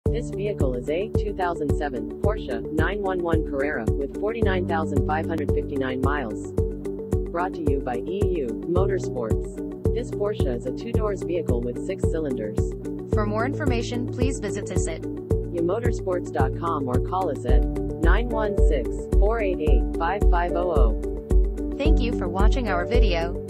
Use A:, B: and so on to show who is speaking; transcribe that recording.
A: This vehicle is a 2007 Porsche 911 Carrera with 49,559 miles. Brought to you by EU Motorsports. This Porsche is a two-doors vehicle with 6 cylinders.
B: For more information, please visit us at
A: motorsports.com or call us at 916-488-5500.
B: Thank you for watching our video.